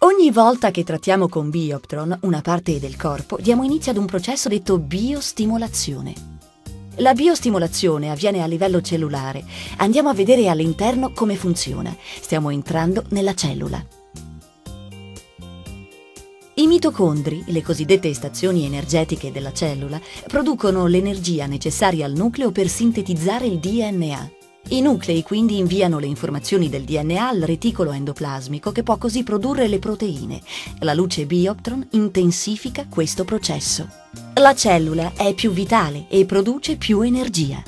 Ogni volta che trattiamo con Bioptron una parte del corpo, diamo inizio ad un processo detto biostimolazione. La biostimolazione avviene a livello cellulare. Andiamo a vedere all'interno come funziona. Stiamo entrando nella cellula. I mitocondri, le cosiddette stazioni energetiche della cellula, producono l'energia necessaria al nucleo per sintetizzare il DNA. I nuclei quindi inviano le informazioni del DNA al reticolo endoplasmico che può così produrre le proteine. La luce Bioptron intensifica questo processo. La cellula è più vitale e produce più energia.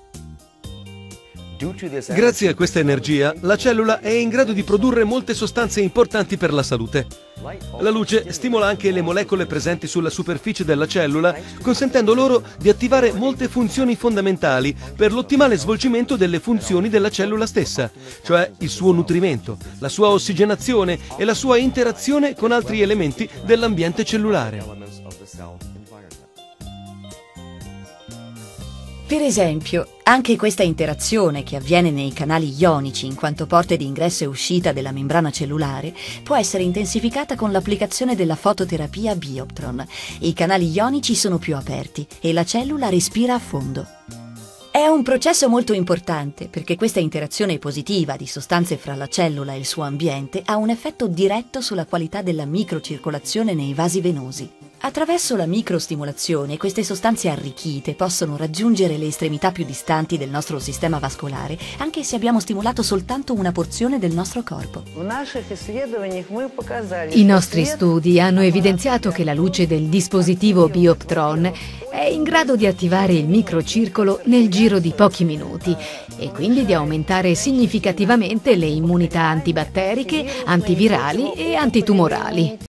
Grazie a questa energia, la cellula è in grado di produrre molte sostanze importanti per la salute. La luce stimola anche le molecole presenti sulla superficie della cellula, consentendo loro di attivare molte funzioni fondamentali per l'ottimale svolgimento delle funzioni della cellula stessa, cioè il suo nutrimento, la sua ossigenazione e la sua interazione con altri elementi dell'ambiente cellulare. Per esempio, anche questa interazione che avviene nei canali ionici in quanto porte di ingresso e uscita della membrana cellulare può essere intensificata con l'applicazione della fototerapia Bioptron. I canali ionici sono più aperti e la cellula respira a fondo. È un processo molto importante perché questa interazione positiva di sostanze fra la cellula e il suo ambiente ha un effetto diretto sulla qualità della microcircolazione nei vasi venosi. Attraverso la microstimolazione queste sostanze arricchite possono raggiungere le estremità più distanti del nostro sistema vascolare, anche se abbiamo stimolato soltanto una porzione del nostro corpo. I nostri studi hanno evidenziato che la luce del dispositivo Bioptron è in grado di attivare il microcircolo nel giro di pochi minuti e quindi di aumentare significativamente le immunità antibatteriche, antivirali e antitumorali.